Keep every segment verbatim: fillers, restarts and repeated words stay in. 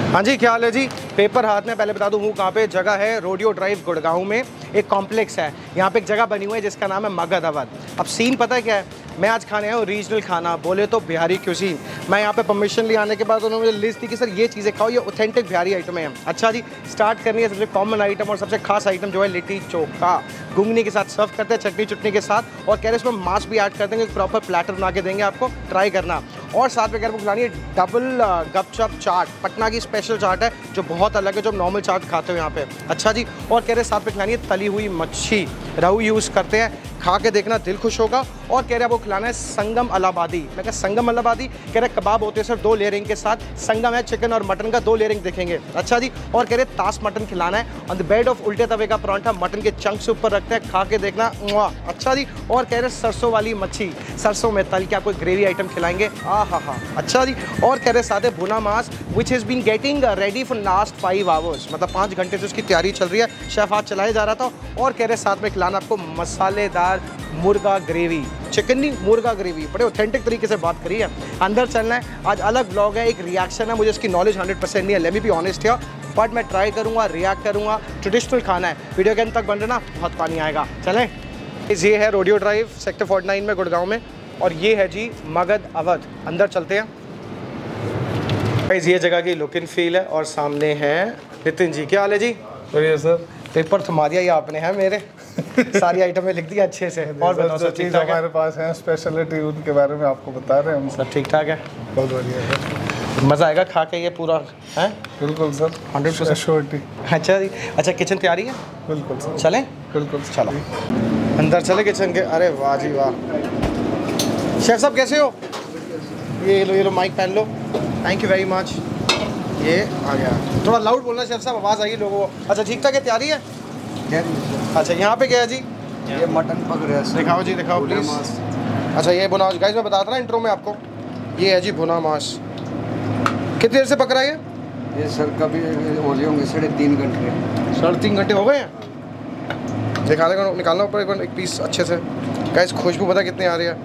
हाँ जी, क्या हाल है जी। पेपर हाथ में, पहले बता दूँ हूँ कहाँ पे। जगह है रोडियो ड्राइव गुड़गांव में, एक कॉम्प्लेक्स है। यहाँ पे एक जगह बनी हुई है जिसका नाम है मगध अवध। अब सीन पता है क्या है, मैं आज खाने आया हूँ रीजनल खाना, बोले तो बिहारी क्यूजीन। मैं यहाँ पे परमिशन ले आने के बाद उन्होंने मुझे लिस्ट दी कि सर ये चीज़ें खाओ, ये ऑथेंटिक बिहारी आइटम है। अच्छा जी, स्टार्ट करनी है सबसे कॉमन आइटम और सबसे खास आइटम जो है लिट्टी चोखा। घुंगनी के साथ सर्व करते हैं, चटनी चुटनी के साथ, और कह रहे इसमें मांस भी ऐड कर देंगे, प्रॉपर प्लेटर बना के देंगे आपको, ट्राई करना। और साथ में कह रहे खिलानी है डबल गपचप चाट, पटना की स्पेशल चाट है जो बहुत अलग है जो हम नॉर्मल चाट खाते हो यहाँ पे। अच्छा जी, और कह रहे साथ में खिलानी है तली हुई मच्छी, रहू यूज़ करते हैं, खा के देखना दिल खुश होगा। और कह रहे आपको खिलाना है संगम इलाहाबादी। मैं कह संगम इलाहाबादी, कह रहे कबाब होते हैं सर दो लेयरिंग के साथ, संगम है चिकन और मटन का, दो लेयरिंग देखेंगे। अच्छा जी, और कह रहे तास मटन खिलाना है ऑन द बेड ऑफ उल्टे तवे का परांठा, मटन के चंक से ऊपर रखते हैं, खा के देखना। अच्छा जी, और कह रहे सरसों वाली मच्छी, सरसों में तल के आपको ग्रेवी आइटम खिलाएंगे। आ हा हा। अच्छा जी, और कह रहे साथ है भुना मांस which has been getting ready for last five hours, मतलब पाँच घंटे से उसकी तैयारी चल रही है, शेफ हाथ चलाया जा रहा था। और कह रहे साथ में खिलाना आपको मसालेदार मुर्गा ग्रेवी, चिकन नहीं मुर्गा ग्रेवी, बड़े ऑथेंटिक तरीके से बात करी है। अंदर चलना है, आज अलग ब्लॉग है, एक रिएक्शन है, मुझे इसकी नॉलेज हंड्रेड परसेंट नहीं है, लेट मी बी ऑनेस्ट है, बट मैं ट्राई करूँगा, रिएक्ट करूँगा। ट्रेडिशनल खाना है, वीडियो के अंत तक बन रहा, बहुत पानी आएगा। चलें, ये है rodeo drive sector forty nine में गुड़गांव में, और ये है जी मगध अवध। अंदर चलते हैं गाइस, ये जगह की लुक एंड फील है। और सामने है नितिन जी, क्या हाल है जी? बढ़िया सर। पेपर थमा दिया ये आपने है मेरे सारी आइटमें लिख दी अच्छे से। और बताओ सर, ठीक ठाक हमारे पास है स्पेशलिटी, उनके बारे में आपको बता रहे हैं हम। सर ठीक ठाक है, बहुत बढ़िया है, मज़ा आएगा खा के ये पूरा है। बिल्कुल सर, हंड्रेड परसेंट श्योरिटी। अच्छा जी, अच्छा किचन तैयारी है? बिल्कुल सर, चलें? बिल्कुल चलो अंदर चले किचन के। अरे वाह जी वाह, शेफ साहब कैसे हो? ये लो, ये लो माइक पहन लो, थैंक यू वेरी मच। ये आ गया, थोड़ा लाउड बोलना शेफ साहब, आवाज़ आएगी लोगों को। अच्छा ठीक ठाक है, तैयारी है? अच्छा यहाँ पे क्या है जी? ये मटन पक रहा है, दिखाओ जी, दिखाओ प्लीज़। अच्छा ये भुना गाइस, मैं बता रहा इंट्रो में आपको, ये है जी भुना मांस। कितनी देर से पक रहा है ये? ये सर कभी होली होंगे साढ़े तीन घंटे। साढ़े तीन घंटे हो गए हैं। दिखा देगा, निकालना ऊपर एक बार एक पीस अच्छे से। गाइस खुशबू पता कितनी आ रही है,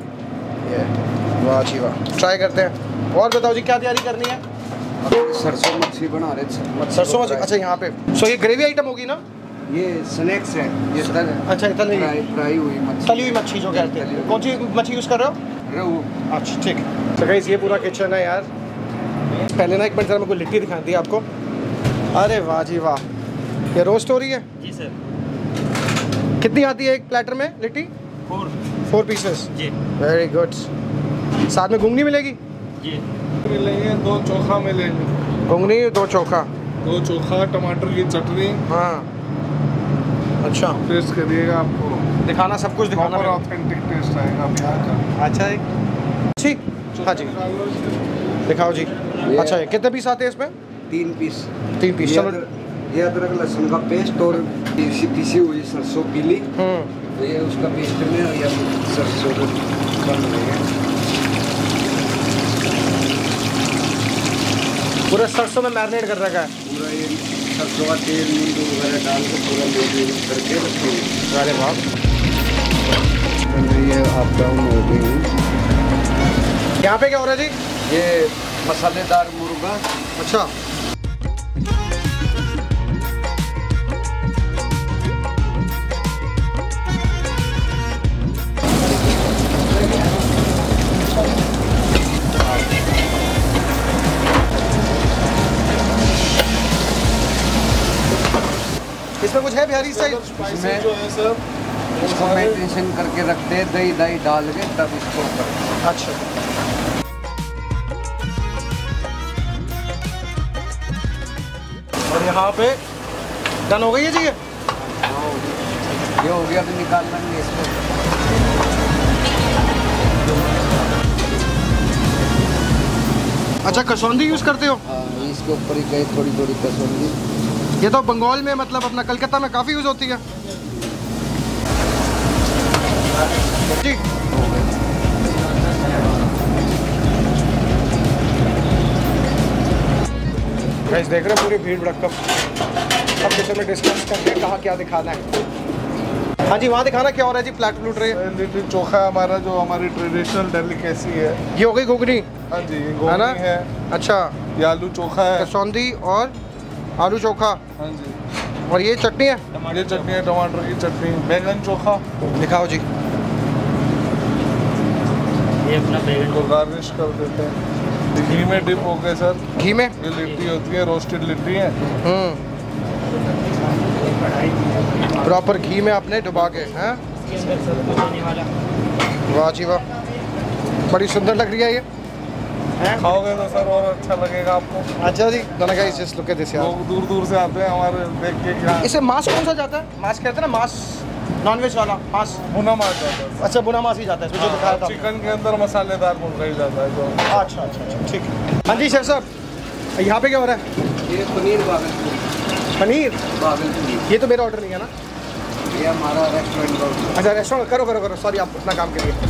ये वाह जी वाह। ट्राई करते हैं। और बताओ जी क्या तैयारी करनी है? सरसों मच्छी बना रहे थे। सरसों मच्छी, अच्छा यहाँ पे। सो ये ग्रेवी आइटम होगी ना? ये स्नैक्स है, ये तल है। अच्छा तली फ्राई हुई मच्छी, तली हुई मच्छी जो कहते हैं। कौन सी मच्छी यूज़ कर रहे हो? रोहू। अच्छा ठीक। तो गाइस ये पूरा किचन है यार। पहले ना एक मिनट जरा मेरे को लिट्टी दिखाई थी आपको। अरे वाह जी वाह, ये रोस्ट हो रही है जी सर। कितनी आती है एक प्लेटर में लिट्टी? फोर फोर पीसेस जी। Very good. साथ में घुंगनी मिलेगी? जी मिलेंगे, दो चोखा मिलेंगे। घुंगनी दो चोखा, दो चोखा, टमाटर की चटनी। हाँ अच्छा, टेस्ट करिएगा, आपको दिखाना सब कुछ दिखाना। ऑथेंटिक टेस्ट आएगा आप यहाँ का। अच्छा जी, ठीक, हाँ जी दिखाओ जी। अच्छा ये कितने पीस आते हैं इसमें? तीन पीस। तीन पीस, ये चलो। अदरक- ये अदरक लहसुन का पेस्ट और पीसी पीसी हुई सरसों पीली, हम्म तो ये उसका पेस्ट में या सरसों को बन रहेगा। पूरा सरसों में मैरिनेट कर रखा है पूरा ये सरसों का तेल नींबू वगैरह डाल के पूरा मैरिनेट करके रखेंगे। अरे वाह। ये आप डाउन हो गई। यहाँ पे क्या हो रहा है जी? ये मसालेदार मुर्गा। अच्छा इसमें कुछ है बिहारी स्टाइल? इसमें जो है सर, इसको मैरिनेशन करके रखते हैं, दही दही डाल के तब इसको करते। अच्छा और यहाँ पे डन हो गई है जी ये? ये हो गया, अभी निकाल लेंगे इसको। अच्छा कसौंदी यूज़ करते हो? हाँ, इसके ऊपर ही गई थोड़ी थोड़ी कसौंदी। ये तो बंगाल में, मतलब अपना कलकत्ता में काफ़ी यूज़ होती है जी। गाइस देख रहे हैं पूरी भीड़ भड़कम, सब किचन में डिस्कस करके कहाँ क्या दिखाना है। हाँ जी वहाँ दिखाना क्या हो रहा है जी? प्लेट प्लूट रहे हैं। लिट्टी चोखा हमारा जो हमारी ट्रेडिशनल डेलिकेसी है। ये हो गई घुगनी? हाँ जी, है ना? है। अच्छा ये आलू चोखा है। कसौंदी और आलू चोखा। हाँ जी। और ये चटनी है? ये चटनी है टमाटर की चटनी, बैगन चोखा। दिखाओ जी। ये अपना बैगन को गार्निश कर देते हैं। घी में डिप हो गए सर। घी में? ये लिट्टी होती है, रोस्टेड लिट्टी है। हम्म प्रॉपर घी में आपने डुबा के हैं। वाह जी वाह, बड़ी सुंदर लग रही है ये। खाओगे तो सर और अच्छा लगेगा आपको। अच्छा जी, दोनों का इस लुक दिस यार। लोग दूर दूर से आते हैं हमारे देख के क्या। इसे मांस कौन सा जाता है? मांस कहते हैं ना, मांस नॉनवेज वाला मांस। भुना मांस जाता है। अच्छा, भुना मांस ही जाता है इसमें, जो दिखाया था। चिकन के अंदर मसालेदार मुर्गा ही जाता है जो। अच्छा अच्छा अच्छा, ठीक है। हाँ जी शेफ साहब, यहाँ पे क्या हो रहा है? ये पनीर भागलपुरी। पनीर भागलपुरी ये तो मेरा ऑर्डर नहीं है ना? ये हमारा रेस्टोरेंट का। अच्छा रेस्टोरेंट, करो करो करो, सॉरी, आप अपना काम करिए।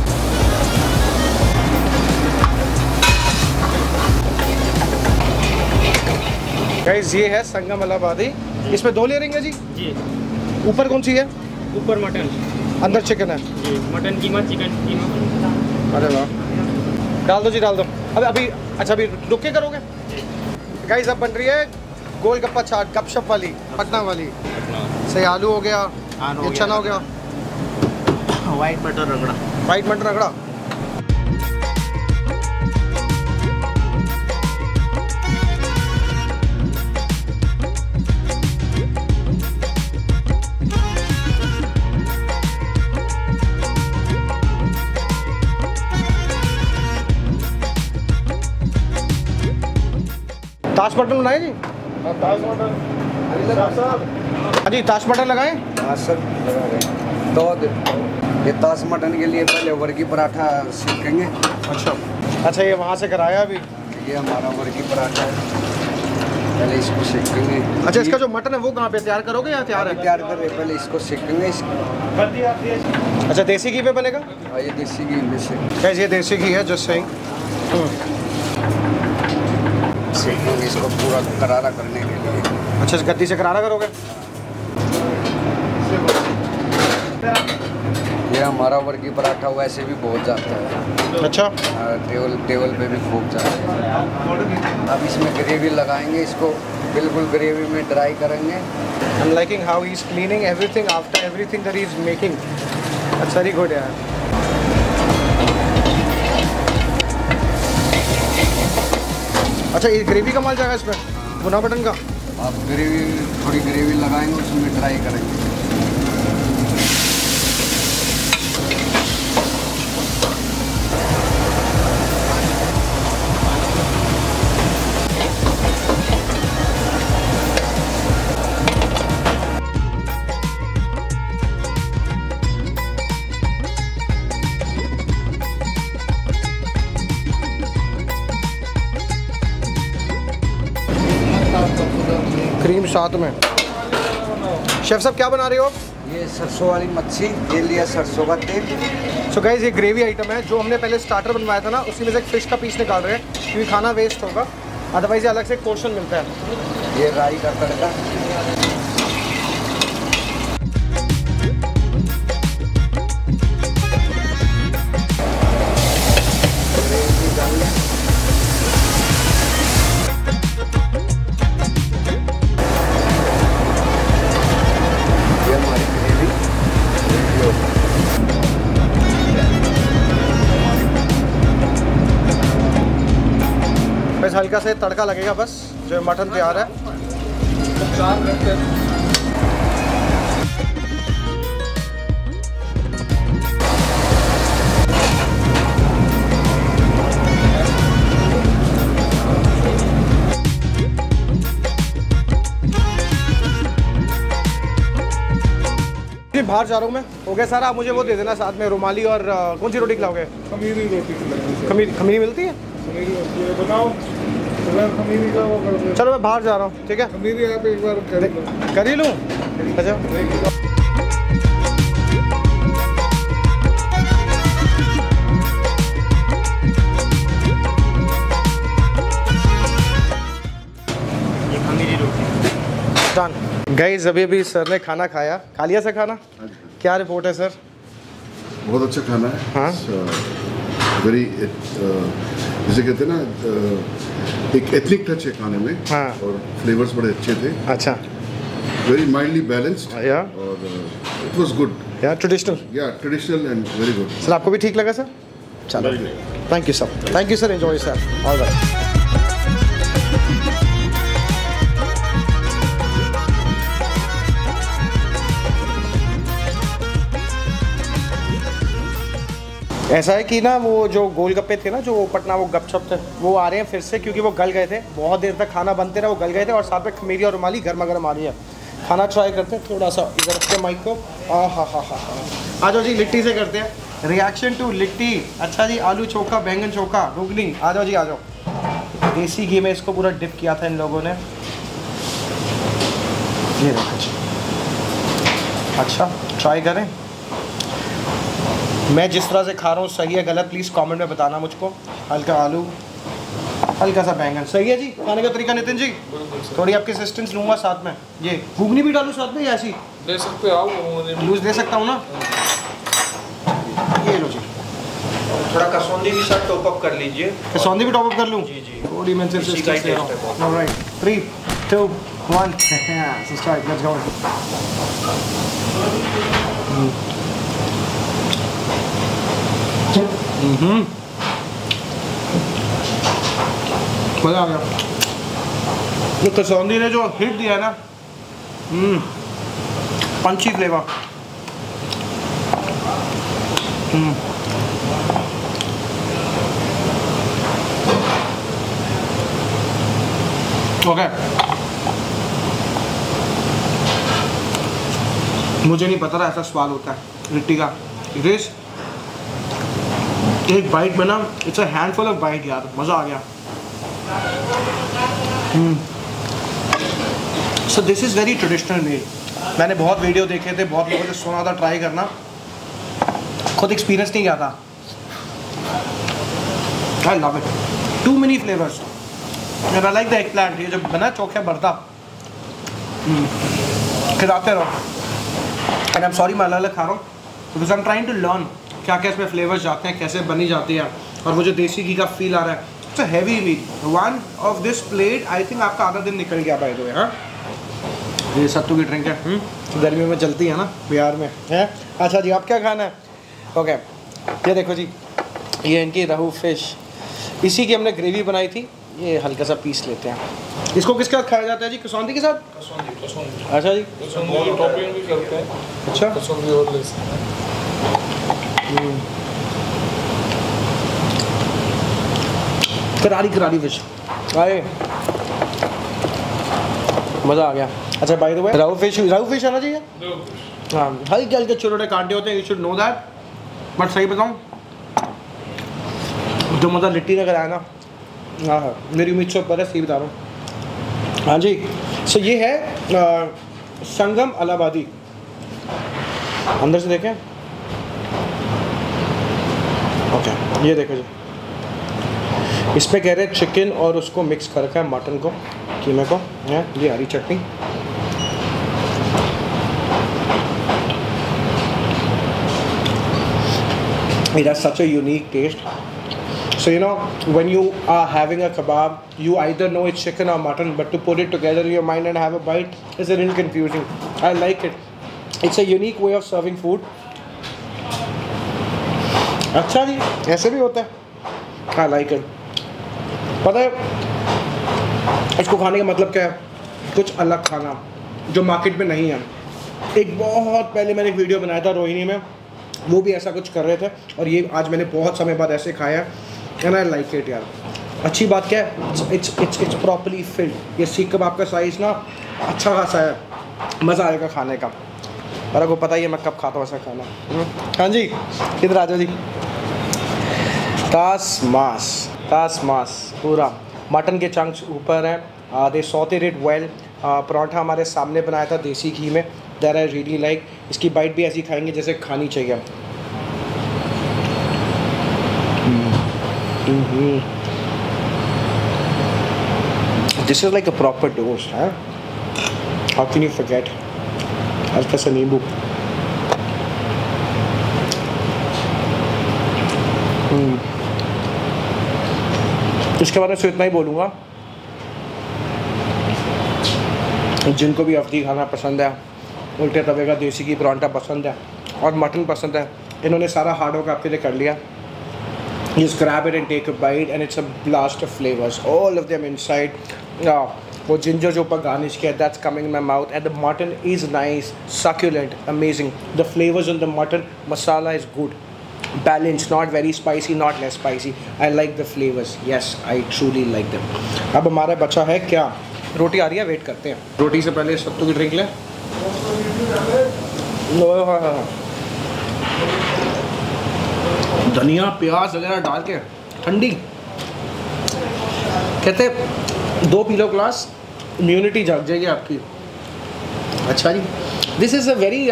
गाइस ये है संगम इलाहाबादी। इसमें दो लेयरिंग है जी। जी। ऊपर कौन सी है? ऊपर मटन, अंदर चिकन है। जी, मटन कीमा, चिकन कीमा। अरे वाह, डाल दो जी, डाल दो। अभी अभी अच्छा, अभी रुक के करोगे? गाइस अब बन रही है गोलगप्पा चाट, गपशप वाली, पटना वाली। सही, आलू हो गया, ये चना हो गया, वाइट बटर रगड़ा। वाइट मटर रगड़ा। ताश मटन बनाए जी? ताज मटन। हाँ जी, ताश मटन लगाएं। हाँ सर, लगा रहे। दो दिन ये ताश मटन के लिए पहले वर्गी पराठा सीखेंगे। अच्छा अच्छा, ये वहाँ से कराया अभी? ये हमारा वर्गी पराठा है, पहले इसको सीखेंगे। अच्छा, इसका जो मटन है वो कहाँ पे तैयार करोगे या तैयार है? तैयार कर रहे, पहले इसको सीखेंगे। इसको अच्छा, देसी घी पे बनेगा? और ये देसी घी में से कैसे? ये देसी घी है, जस्ट सेइंग। सीखेंगे इसको पूरा करारा करने के लिए। अच्छा, इस गद्दी से करारा करोगे? ये हमारा वर्गी पराठा वैसे भी बहुत जाता है। अच्छा, टेबल टेबल पे भी खूब जाता है। अब इसमें ग्रेवी लगाएंगे, इसको बिल्कुल ग्रेवी में ड्राई करेंगे। I am liking how he is cleaning everything after everything that he is making. That's very good यार। अच्छा, ये ग्रेवी का माल जाएगा इसमें, भुना मटन का? आप ग्रेवी, थोड़ी ग्रेवी लगाएंगे, उसमें ड्राई करेंगे। क्रीम साथ में। शेफ साहब क्या बना रहे हो आप? ये सरसों वाली मच्छी, ये लिया सरसों का तेल। सो गाइस, ये ग्रेवी आइटम है जो हमने पहले स्टार्टर बनवाया था ना, उसी में से एक फिश का पीस निकाल रहे हैं क्योंकि खाना वेस्ट होगा, अदरवाइज ये अलग से एक पोर्शन मिलता है। ये राई का तड़का। बस हल्का से तड़का लगेगा, बस जो मटन तैयार है। बाहर जा रहा हूँ मैं, हो गया सारा। आप मुझे वो दे देना साथ में, रुमाली और uh, कौन सी रोटी खिलाओगे? खमीरी रोटी खिलाएंगे। खमीरी खमीरी मिलती है? खमीरी होती है, बनाओ। खमीरी का वो कर दो। चलो मैं बाहर जा रहा हूँ, ठीक है? खमीरी आप एक बार कर लो। कर ही लूँ? अच्छा, डन। गाइस, अभी अभी सर ने खाना खाया, खा लिया सर खाना? क्या रिपोर्ट है सर? बहुत अच्छा खाना है। हाँ। वेरी, जैसे कहते हैं ना, एक एथनिक टच है खाने में। हाँ। और फ्लेवर्स बड़े अच्छे थे। अच्छा। Very mildly balanced. या और it was good. Yeah traditional. Yeah traditional and very good. Sir आपको भी ठीक लगा सर? चलो thank you sir. Thank you sir. Enjoy sir. All right. ऐसा है कि ना वो जो गोलगप्पे थे ना जो पटना वो गपशप थे वो आ रहे हैं फिर से क्योंकि वो गल गए थे। बहुत देर तक खाना बनते रहा वो गल गए थे और साथ में खमीरी और रुमाली गर्मा गर्म आ रही है। खाना ट्राई करते हैं थोड़ा सा इधर रखते माइक को। आ हा हा हा आ जाओ जी लिट्टी से करते हैं रिएक्शन टू लिट्टी। अच्छा जी आलू चोखा बैंगन चोखा घुगनी आ जाओ जी आ जाओ। देसी घी में इसको पूरा डिप किया था इन लोगों ने। ये देखो जी। अच्छा ट्राई करें। मैं जिस तरह से खा रहा हूँ सही है गलत प्लीज़ कमेंट में बताना मुझको। हल्का आलू हल्का सा बैंगन सही है जी खाने का तरीका नितिन जी? थोड़ी आपकी असिस्टेंस लूँगा साथ में। ये घुगनी भी डालूँ साथ में या ऐसी दे सकते हो आप लूज दे सकता हूँ ना? ये लो जी। थोड़ा कसौंदी भी सर टॉप अप कर लीजिए। कसौंदी भी टॉप अप कर लूँ? जी जी थोड़ी मैं इसी का ही टेस्ट है। Alright three two one start let's go. Hmm मज़ा आ गया। तो कसौंदी ने जो हिट दिया है ना हम्म पंची फ्लेवर। हम्म ओके मुझे नहीं पता था ऐसा स्वाद होता है लिट्टी का। इट एक बाइट में ना it's a handful of bite यार मज़ा आ गया। So this is very traditional meal. मैंने बहुत वीडियो देखे थे बहुत लोगों से सुना था ट्राई करना खुद एक्सपीरियंस नहीं किया था। I love it too many flavours and I like the eggplant. ये जब बना चोखा भरता खिलाते रहो एंड आई एम सॉरी मैं अलग अलग खा रहा हूँ because I am trying to learn क्या क्या इसमें फ्लेवर्स जाते हैं कैसे बनी जाती है और वो जो देसी घी का फील आ रहा है। It's a heavy meal. One of this plate I think आपका आधा दिन निकल गया बाय द वे। हाँ ये सत्तू की ड्रिंक है गर्मी में चलती है ना बिहार में है। अच्छा जी आप क्या खाना है? ओके ये देखो जी ये इनकी रहू फिश इसी की हमने ग्रेवी बनाई थी। ये हल्का सा पीस लेते हैं। इसको किसके साथ खाया जाता है जी? कसौंदी के साथ? कसौंदी कसौंदी अच्छा जी कसौंदी टॉपिंग भी करते हैं। अच्छा कसौंदी और ले सकते हैं। करारी करारी फिश आए मज़ा आ गया। अच्छा बाय द वे रहू फिश रहू फिश आना चाहिए। हाँ हल्के हल्के छोटे छोटे कांटे होते हैं you should know that. But सही बताऊँ जो मज़ा लिट्टी ने कराया ना हाँ हाँ मेरी उम्मीद से ऊपर है सही बता रहा हूँ। हाँ जी सो ये है आ, संगम इलाहाबादी। अंदर से देखें ओके ये देखो जी इस पे कह रहे हैं चिकन और उसको मिक्स कर रखा है मटन को कीमे को है। ये हरी चटनी it has such a unique taste. So you know when you are having a kebab you either know it's chicken or mutton but to put it together in your mind and have a bite is a little confusing. I like it. It's a unique way of serving food. अच्छा जी ऐसे भी होता है। I like it. पता है इसको खाने का मतलब क्या है? कुछ अलग खाना जो मार्केट में नहीं है। एक बहुत पहले मैंने एक वीडियो बनाया था रोहिणी में वो भी ऐसा कुछ कर रहे थे और ये आज मैंने बहुत समय बाद ऐसे खाया एंड आई लाइक इट यार। अच्छी बात क्या है it's it's it's properly filled. ये सीख कबाब का साइज़ ना अच्छा खासा है मज़ा आएगा खाने का। और आपको पता ही है मैं कब खाता हूँ ऐसा खाना। हाँ जी किधर आ जाओ जी। तास मास तास मास पूरा मटन के चंक्स ऊपर हैं। They sauteed it well. Paratha हमारे सामने बनाया था देसी घी में दैट आई रियली लाइक। इसकी बाइट भी ऐसी खाएंगे जैसे खानी चाहिए। This is like a proper dose है। How can you forget? हल्का सा नींबू। इसके बारे में सिर्फ इतना ही बोलूँगा, जिनको भी अफदी खाना पसंद है, उल्टे तवे का देसी घी परांठा पसंद है और मटन पसंद है, इन्होंने सारा हार्ड वर्क आपके लिए कर लिया। Just grab it and take a bite and it's a blast of flavors, all of them inside. uh, वो जिंजर जो ऊपर गार्निश किया, that's coming in my mouth, and the mutton is nice, succulent, amazing. The flavors on the mutton, masala is good, balanced, not very spicy, not less spicy. I like the flavors, yes, I truly like them. अब हमारा बचा है क्या, रोटी आ रही है, wait करते हैं। रोटी से पहले सत्तू की ड्रिंक लें। धनिया प्याज वगैरह डाल के ठंडी, कहते दो पी लो ग्लास, इम्यूनिटी जग जाएगी आपकी। अच्छा जी, this is a very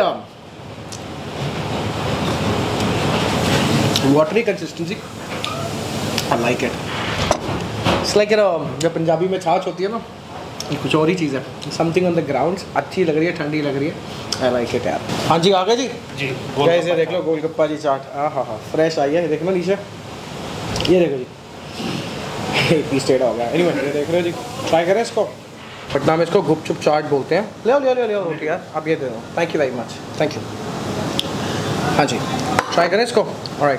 watery consistency, I like it. It's like जब पंजाबी में छाछ होती है ना, कुछ और ही चीज़ है, समथिंग ऑन द ग्राउंड्स, अच्छी लग रही है, ठंडी लग रही है, आई लाइक इट यार। हाँ जी, आ गए जी जी। कैसे देख लो गोलगप्पा जी चाट, हाँ हाँ हाँ फ्रेश आई है, देखो ना नीचे, ये देखो जी एक पीस टेढ़ा हो गया। एनीवे ये देख रहे हो जी, ट्राई करें इसको। पटना में इसको गुपचुप चाट बोलते हैं। ले ले ले ले रोटी यार, आप ये दे दो, thank you very much, thank you. हाँ जी, ट्राई करें इसको। Alright,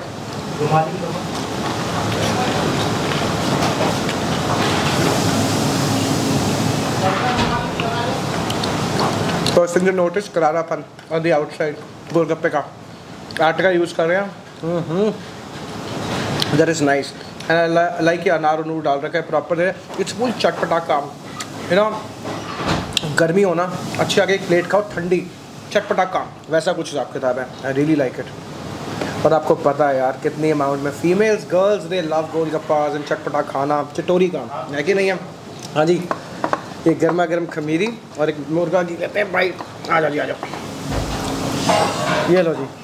first thing to notice, करारापन ऑन द आउटसाइड गोलगप्पे का, आटे का यूज़ कर रहे हैं, that is nice. And like ये अनार अनूर डाल रखा है प्रॉपर है, इट्स फुल चटपटा काम है ना। गर्मी होना अच्छी आगे एक प्लेट खाओ, ठंडी चटपटा काम, वैसा कुछ हिसाब किताब है। आई रियली लाइक इट। और आपको पता है यार कितनी अमाउंट में females girls they love golgappas and चटपटा खाना, चटोरी काम है कि नहीं है। हाँ जी, एक गर्मा गर्म खमीरी और एक मुर्गा की कहते हैं भाई, आ जाओ जी आ जाओ, ये लो जी,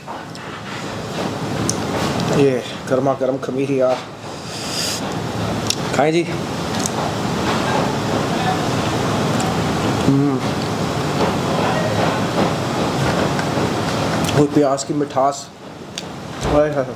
ये गर्मा गर्म खमीरी यार, खाएं जी। वो प्याज की मिठास, हाय हाय,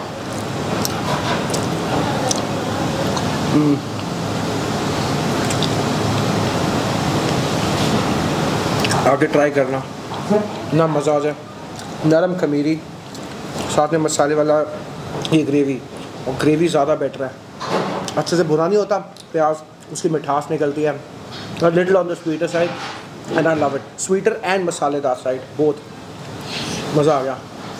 आगे ट्राई करना ना, मज़ा आ जाए। नरम खमीरी, साथ में मसाले वाला ये ग्रेवी, और ग्रेवी ज़्यादा बेटर है, अच्छे से भुना नहीं होता प्याज, उसकी मिठास निकलती है, और little on the sweeter side, and I love it, sweeter and मसालेदार साइड बोथ, मज़ा आ गया।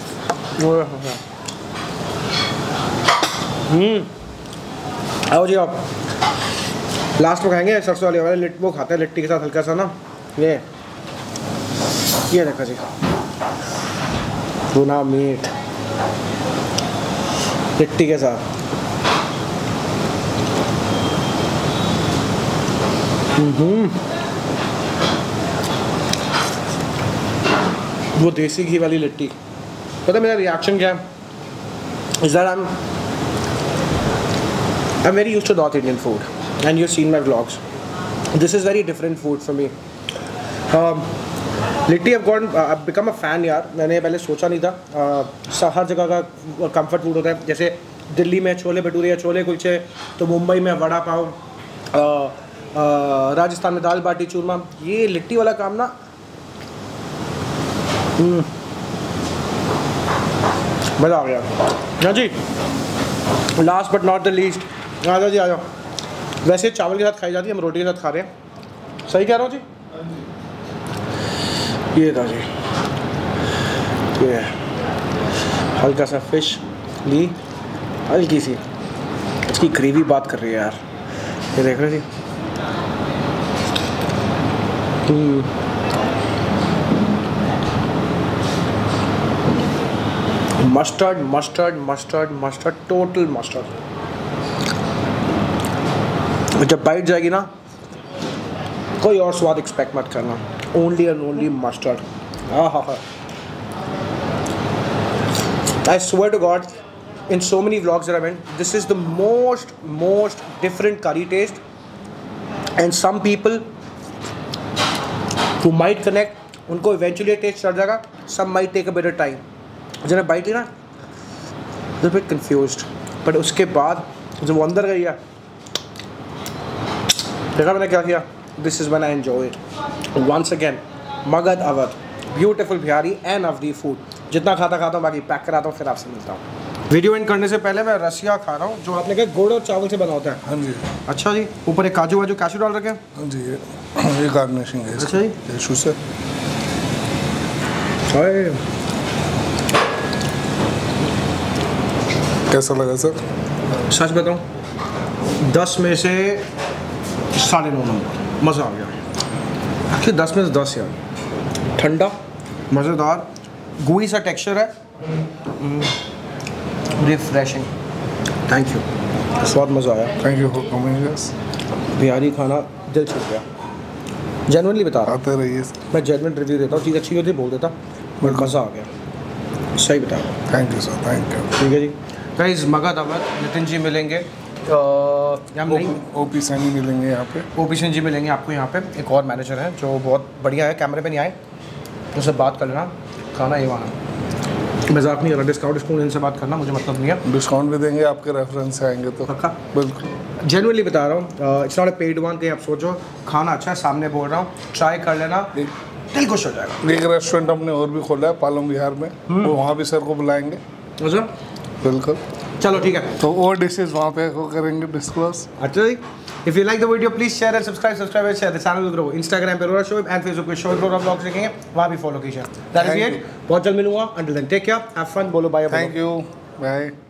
हम्म, आओ जी आप, लास्ट में खाएंगे सरसों वाले वाले लिट, वो खाते हैं लिट्टी के साथ हल्का सा ना, ये ये देखो जी, भुना मीट लिट्टी के साथ। हम्म, वो देसी घी वाली लिट्टी, पता है मेरा रिएक्शन क्या है? Is that I am I am very used to North Indian food and you seen my vlogs, this is very different food for me. Litti I got I become a fan यार, मैंने पहले सोचा नहीं था। uh, हर जगह का comfort food होता है, जैसे दिल्ली में छोले भटूरे या छोले कुलचे, तो मुंबई में वड़ा पाव, uh, uh, राजस्थान में दाल बाटी चूरमा, ये लिट्टी वाला काम ना, hmm. मज़ा आ गया। हाँ जी, last but not the least, आ जाओ जी आ जाओ। वैसे चावल के साथ खाई जाती है, हम रोटी के साथ खा रहे हैं, सही कह रहा हूँ जी। ये था जी, ये हल्का सा फिश ली, हल्की सी, इसकी ग्रेवी बात कर रही है यार, ये देख रहे जी। Mustard mustard mustard mustard total mustard. जब बाइट जाएगी ना, कोई और स्वाद एक्सपेक्ट मत करना, ओनली एंड ओनली मस्टर्ड। हाँ हाँ हाँ, I swear to God, in so many vlogs that I went, this is the most most different curry taste, and some people who might connect, उनको eventually taste चढ़ जाएगा, some might take a bit of time। जिन्हें bite ली ना, they're a bit confused, but उसके बाद जब वो अंदर गई है, देखा मैंने क्या किया? This is when I enjoy once again Magadh Awadh beautiful Bihari and Awadhi food. जितना खाता खाता हूँ बाकी पैक कराता हूँ, फिर आपसे मिलता हूँ। वीडियो एंड करने से पहले मैं रसिया खा रहा हूँ जो आपने कहा गुड़ और चावल से बना होता है। हाँ जी। अच्छा जी, ऊपर एक काजू वाजू काजू डाल रखे हैं। हाँ जी, ये ये गार्निशिंग है। अच्छा जी, टिश्यू से। कैसा लगा सर? सच बताऊँ दस में से साढ़े नौ नंबर, मज़ा आ गया। एक्चुअली दस में से दस यार। ठंडा, मज़ेदार, गुई सा टेक्सचर है, रिफ्रेशिंग। थैंक यू, बहुत मज़ा आया। Thank you for coming yes. Bihari खाना दिल छूट गया, जेनुइनली बता रहा हूँ। आते रहिए। मैं जेनुइन रिव्यू देता हूँ, चीज़ अच्छी होती बोल देता, बट मज़ा आ गया, सही बता रहा हूँ। Thank you sir, thank you. ठीक है जी गाइस, मगध अवध नितिन जी मिलेंगे, यहाँ नहीं ओपी सैनी मिलेंगे यहाँ पे। ओपी सिंह जी मिलेंगे आपको यहाँ पे। एक और मैनेजर हैं जो बहुत बढ़िया है, कैमरे पे नहीं आए, उनसे बात कर लेना। खाना ये वाला मजाक नहीं कर रहा, डिस्काउंट डिस्काउंट इनसे बात करना मुझे मतलब नहीं है। डिस्काउंट भी देंगे आपके रेफरेंस से आएंगे तो। पक्का? बिल्कुल जेनुइनली बता रहा हूँ, it's not a paid one कहीं आप सोचो। खाना अच्छा है, सामने बोल रहा हूँ, ट्राई कर लेना, दिल खुश हो जाएगा। एक रेस्टोरेंट हमने और भी खोला है पालम विहार में, वो वहाँ भी सर को बुलाएंगे। अच्छा बिल्कुल, चलो ठीक है। तो और डिशेज वहाँ पे वो करेंगे डिस्क्लोज। अच्छा जी, if you like the video please share and subscribe subscribe and share the channel will grow. Instagram पे रोरा शोएब एंड फेसबुक पे शोएब रोरा ब्लॉग्स लिखेंगे, वहाँ भी फॉलो कीजिए। दैट इज इट, बहुत जल्द मिलूंगा। Until then take care, have fun, बोलो बाय। Thank you, bye.